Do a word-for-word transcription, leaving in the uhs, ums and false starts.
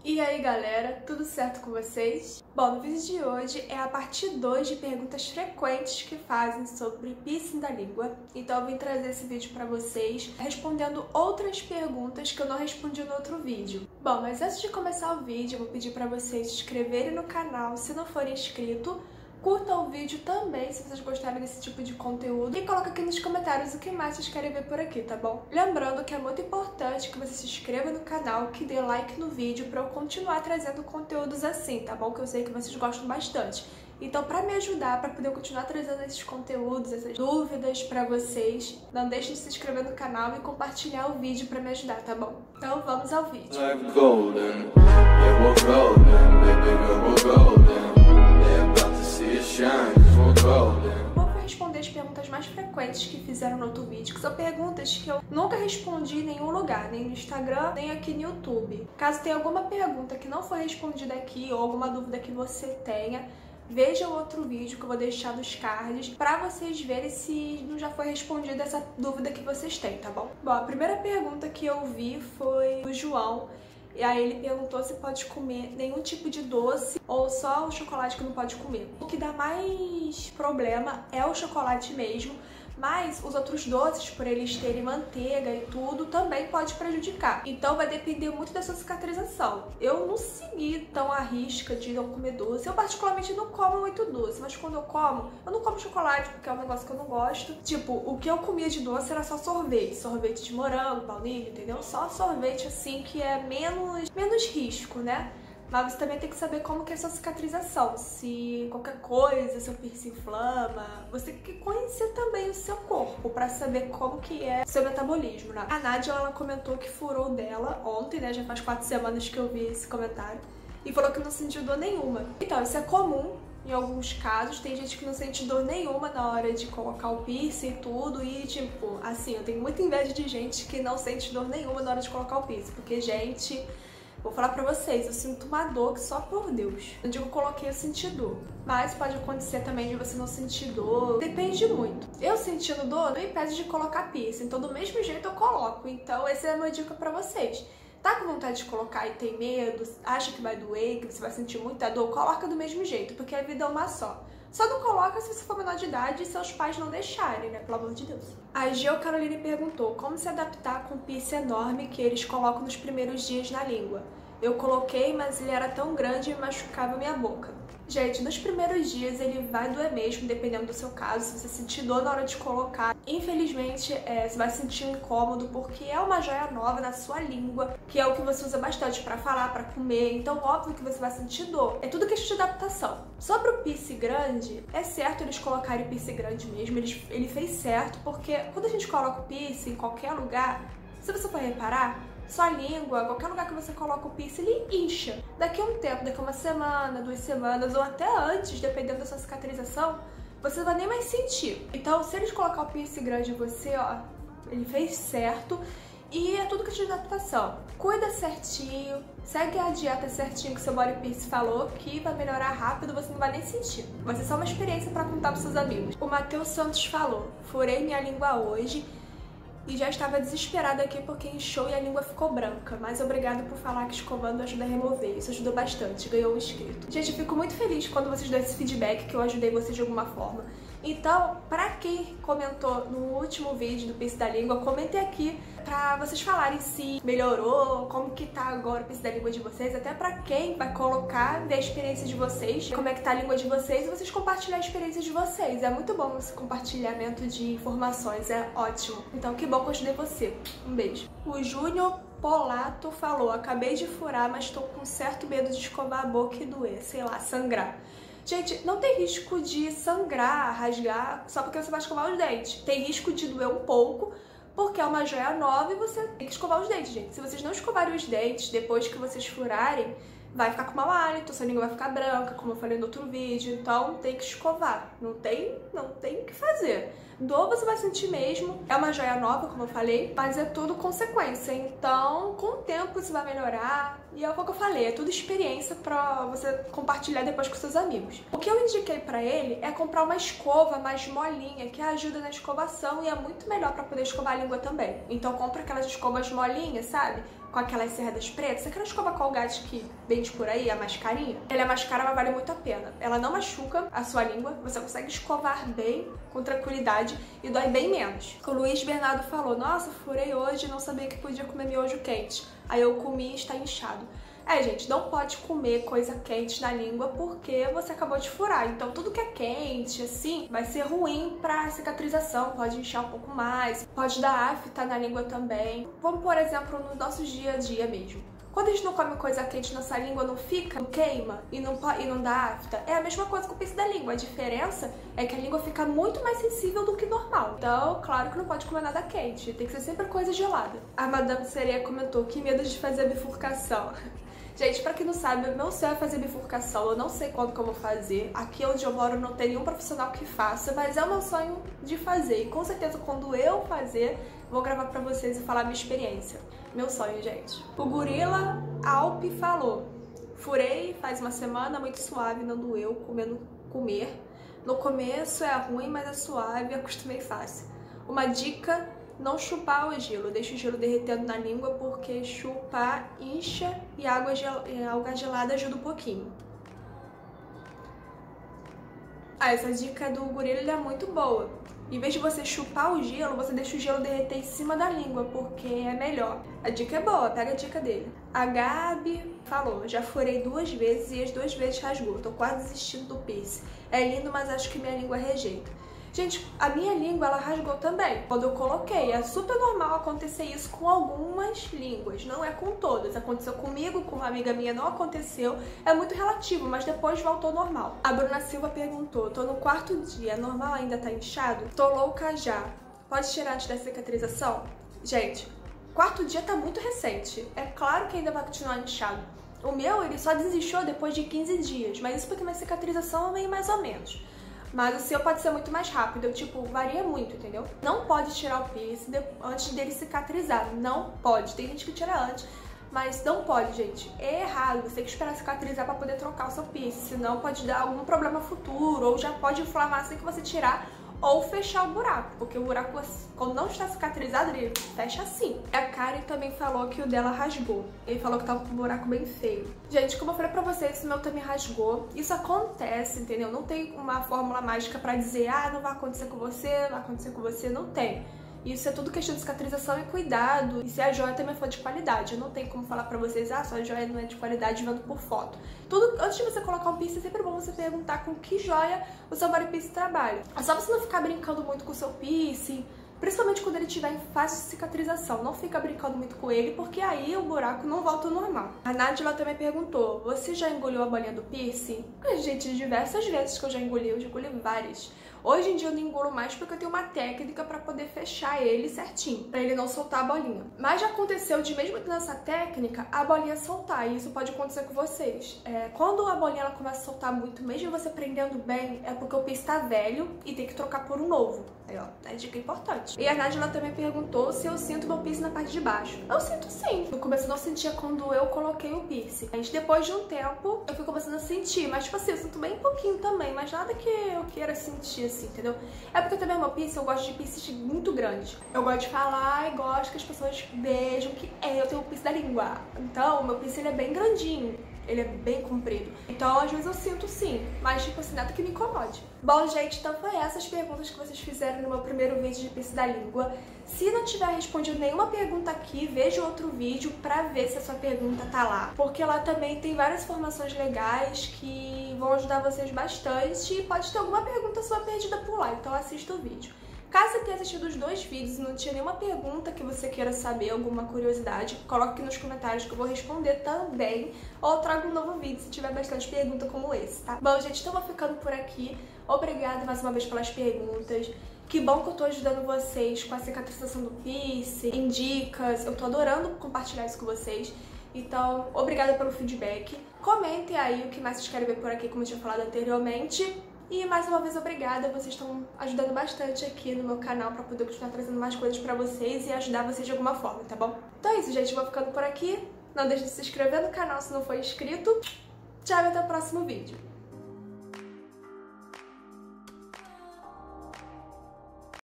E aí galera, tudo certo com vocês? Bom, no vídeo de hoje é a parte dois de perguntas frequentes que fazem sobre piercing da língua. Então eu vim trazer esse vídeo pra vocês, respondendo outras perguntas que eu não respondi no outro vídeo. Bom, mas antes de começar o vídeo, eu vou pedir pra vocês se inscreverem no canal se não forem inscritos. Curta o vídeo também se vocês gostarem desse tipo de conteúdo e coloca aqui nos comentários o que mais vocês querem ver por aqui, tá bom? Lembrando que é muito importante que você se inscreva no canal, que dê like no vídeo pra eu continuar trazendo conteúdos assim, tá bom? Que eu sei que vocês gostam bastante. Então, pra me ajudar, pra poder continuar trazendo esses conteúdos, essas dúvidas pra vocês, não deixem de se inscrever no canal e compartilhar o vídeo pra me ajudar, tá bom? Então, vamos ao vídeo. Vou responder as perguntas mais frequentes que fizeram no outro vídeo, que são perguntas que eu nunca respondi em nenhum lugar, nem no Instagram, nem aqui no YouTube. Caso tenha alguma pergunta que não foi respondida aqui ou alguma dúvida que você tenha, veja o outro vídeo que eu vou deixar nos cards pra vocês verem se não já foi respondida essa dúvida que vocês têm, tá bom? Bom, a primeira pergunta que eu vi foi do João. E aí ele perguntou se pode comer nenhum tipo de doce ou só o chocolate que não pode comer. O que dá mais problema é o chocolate mesmo, mas os outros doces, por eles terem manteiga e tudo, também pode prejudicar. Então vai depender muito da sua cicatrização. Eu não segui tão à risca de não comer doce. Eu particularmente não como muito doce, mas quando eu como, eu não como chocolate, porque é um negócio que eu não gosto. Tipo, o que eu comia de doce era só sorvete. Sorvete de morango, baunilha, entendeu? Só sorvete assim que é menos, menos risco, né? Mas você também tem que saber como que é a sua cicatrização, se qualquer coisa, seu piercing inflama. Você tem que conhecer também o seu corpo pra saber como que é o seu metabolismo, né? A Nádia, ela comentou que furou dela ontem, né? Já faz quatro semanas que eu vi esse comentário. E falou que não sentiu dor nenhuma. Então, isso é comum em alguns casos. Tem gente que não sente dor nenhuma na hora de colocar o piercing e tudo. E, tipo, assim, eu tenho muita inveja de gente que não sente dor nenhuma na hora de colocar o piercing. Porque, gente... Vou falar pra vocês, eu sinto uma dor que só por Deus. Eu digo que eu coloquei, eu senti dor. Mas pode acontecer também de você não sentir dor. Depende muito. Eu sentindo dor não impede de colocar piercing. Então do mesmo jeito eu coloco. Então essa é a minha dica pra vocês. Tá com vontade de colocar e tem medo, acha que vai doer, que você vai sentir muita dor, coloca do mesmo jeito, porque a vida é uma só. Só não coloca se você for menor de idade e seus pais não deixarem, né? Pelo amor de Deus. A Geo Caroline perguntou como se adaptar com o piercing enorme que eles colocam nos primeiros dias na língua. Eu coloquei, mas ele era tão grande e machucava minha boca. Gente, nos primeiros dias ele vai doer mesmo, dependendo do seu caso. Se você sentir dor na hora de colocar, infelizmente é, você vai sentir um incômodo, porque é uma joia nova na sua língua, que é o que você usa bastante pra falar, pra comer. Então, óbvio que você vai sentir dor. É tudo questão de adaptação. Sobre o piercing grande, é certo eles colocarem piercing grande mesmo. Ele, ele fez certo, porque quando a gente coloca o piercing em qualquer lugar, se você for reparar, sua língua, qualquer lugar que você coloca o piercing, ele incha. Daqui a um tempo, daqui a uma semana, duas semanas, ou até antes, dependendo da sua cicatrização, você não vai nem mais sentir. Então, se eles colocar o piercing grande em você, ó, ele fez certo. E é tudo questão de adaptação. Cuida certinho, segue a dieta certinho que seu body piercing falou, que vai melhorar rápido, você não vai nem sentir. Vai ser só uma experiência pra contar pros seus amigos. O Matheus Santos falou: furei minha língua hoje e já estava desesperada aqui porque inchou e a língua ficou branca. Mas obrigado por falar que escovando ajuda a remover. Isso ajudou bastante, ganhou um inscrito. Gente, eu fico muito feliz quando vocês dão esse feedback, que eu ajudei vocês de alguma forma. Então, pra quem comentou no último vídeo do piercing da língua, comentem aqui pra vocês falarem se melhorou, como que tá agora o piercing da língua de vocês, até pra quem vai colocar, ver a experiência de vocês, como é que tá a língua de vocês, e vocês compartilhar a experiência de vocês. É muito bom esse compartilhamento de informações, é ótimo. Então, que bom que eu ajudei você. Um beijo. O Júnior Polato falou: acabei de furar, mas tô com certo medo de escovar a boca e doer, sei lá, sangrar. Gente, não tem risco de sangrar, rasgar, só porque você vai escovar os dentes. Tem risco de doer um pouco, porque é uma joia nova e você tem que escovar os dentes, gente. Se vocês não escovarem os dentes depois que vocês furarem, vai ficar com mau hálito, sua língua vai ficar branca, como eu falei no outro vídeo. Então tem que escovar, não tem, não tem o que fazer. Dor você vai sentir mesmo, é uma joia nova, como eu falei, mas é tudo consequência. Então, com o tempo isso vai melhorar. E é o que eu falei, é tudo experiência pra você compartilhar depois com seus amigos. O que eu indiquei pra ele é comprar uma escova mais molinha, que ajuda na escovação e é muito melhor pra poder escovar a língua também. Então compra aquelas escovas molinhas, sabe? com aquelas cerdas pretas, aquela escova Colgate que vende por aí, a mais carinha, ela é mais cara, mas vale muito a pena. Ela não machuca a sua língua, você consegue escovar bem, com tranquilidade, e dói bem menos. O Luiz Bernardo falou, nossa, furei hoje, não sabia que podia comer miojo quente. Aí eu comi e está inchado. É, gente, não pode comer coisa quente na língua porque você acabou de furar. Então, tudo que é quente, assim, vai ser ruim pra cicatrização. Pode inchar um pouco mais, pode dar afta na língua também. Vamos, por exemplo, no nosso dia a dia mesmo. Quando a gente não come coisa quente, nossa língua não fica, não queima e não, e não dá afta. É a mesma coisa com o piercing da língua. A diferença é que a língua fica muito mais sensível do que normal. Então, claro que não pode comer nada quente. Tem que ser sempre coisa gelada. A Madame Sereia comentou, que medo de fazer a bifurcação. Gente, pra quem não sabe, meu sonho é fazer bifurcação, eu não sei quando que eu vou fazer. Aqui onde eu moro não tem nenhum profissional que faça, mas é o meu sonho de fazer. E com certeza quando eu fazer, vou gravar pra vocês e falar a minha experiência. Meu sonho, gente. O Gorila Alpe falou, furei faz uma semana, muito suave, não doeu, comendo comer. No começo é ruim, mas é suave, acostumei fácil. Uma dica... Não chupar o gelo, deixa o gelo derretendo na língua porque chupar incha e água, gel... e água gelada ajuda um pouquinho. Ah, essa dica do gorila é muito boa. Em vez de você chupar o gelo, você deixa o gelo derreter em cima da língua, porque é melhor. A dica é boa, pega a dica dele. A Gabi falou, já furei duas vezes e as duas vezes rasgou, tô quase desistindo do piercing. É lindo, mas acho que minha língua rejeita. Gente, a minha língua, ela rasgou também, quando eu coloquei. É super normal acontecer isso com algumas línguas, não é com todas. Aconteceu comigo, com uma amiga minha não aconteceu. É muito relativo, mas depois voltou normal. A Bruna Silva perguntou, tô no quarto dia, normal ainda tá inchado? Tô louca já. Pode tirar antes da cicatrização? Gente, quarto dia tá muito recente. É claro que ainda vai continuar inchado. O meu, ele só desistiu depois de quinze dias, mas isso porque minha cicatrização vem mais ou menos. Mas o seu pode ser muito mais rápido, eu, tipo, varia muito, entendeu? Não pode tirar o piercing antes dele cicatrizar, não pode. Tem gente que tira antes, mas não pode, gente. É errado, você tem que esperar cicatrizar pra poder trocar o seu piercing, senão pode dar algum problema futuro, ou já pode inflamar assim que você tirar, ou fechar o buraco, porque o buraco, quando não está cicatrizado, ele fecha assim. A Karen também falou que o dela rasgou. Ele falou que tava com um buraco bem feio. Gente, como eu falei pra vocês, o meu também rasgou. Isso acontece, entendeu? Não tem uma fórmula mágica pra dizer, ah, não vai acontecer com você, vai acontecer com você. Não tem. Isso é tudo questão de cicatrização e cuidado. E se a joia também for de qualidade. Eu não tenho como falar pra vocês, ah, sua joia não é de qualidade vendo por foto. Tudo, antes de você colocar um piercing, é sempre bom você perguntar com que joia o seu body piercing trabalha. É só você não ficar brincando muito com o seu piercing, principalmente quando ele estiver em fase de cicatrização. Não fica brincando muito com ele, porque aí o buraco não volta ao normal. A Nádia também perguntou, você já engoliu a bolinha do piercing? Gente, diversas vezes que eu já engoli, eu já engoli várias. Hoje em dia eu não engulo mais porque eu tenho uma técnica pra poder fechar ele certinho, pra ele não soltar a bolinha. Mas já aconteceu de, mesmo nessa técnica, a bolinha soltar, e isso pode acontecer com vocês. É, quando a bolinha ela começa a soltar muito, mesmo você prendendo bem, é porque o piercing tá velho e tem que trocar por um novo. Aí, ó, é dica importante. E a Nádia também perguntou se eu sinto meu piercing na parte de baixo. Eu sinto sim. No começo eu não sentia quando eu coloquei o piercing. Mas depois de um tempo, eu fui começando a sentir. Mas, tipo assim, eu sinto bem pouquinho também, mas nada que eu queira sentir, assim, entendeu? É porque também o meu piercing, eu gosto de piercing muito grande. Eu gosto de falar e gosto que as pessoas vejam que é, eu tenho o piercing da língua. Então, o meu piercing ele é bem grandinho. Ele é bem comprido. Então, às vezes eu sinto sim, mas tipo assim, nada que me incomode. Bom, gente, então foi essas perguntas que vocês fizeram no meu primeiro vídeo de piercing da língua. Se não tiver respondido nenhuma pergunta aqui, veja outro vídeo pra ver se a sua pergunta tá lá. Porque lá também tem várias informações legais que vão ajudar vocês bastante e pode ter alguma pergunta sua perdida por lá, então assista o vídeo. Caso você tenha assistido os dois vídeos e não tinha nenhuma pergunta que você queira saber, alguma curiosidade, coloque aqui nos comentários que eu vou responder também. Ou trago um novo vídeo se tiver bastante pergunta como esse, tá? Bom, gente, então vou ficando por aqui. Obrigada mais uma vez pelas perguntas. Que bom que eu tô ajudando vocês com a cicatrização do piercing, em dicas. Eu tô adorando compartilhar isso com vocês. Então, obrigada pelo feedback. Comentem aí o que mais vocês querem ver por aqui, como eu tinha falado anteriormente. E mais uma vez, obrigada, vocês estão ajudando bastante aqui no meu canal pra poder continuar trazendo mais coisas pra vocês e ajudar vocês de alguma forma, tá bom? Então é isso, gente, vou ficando por aqui. Não deixe de se inscrever no canal se não for inscrito. Tchau e até o próximo vídeo.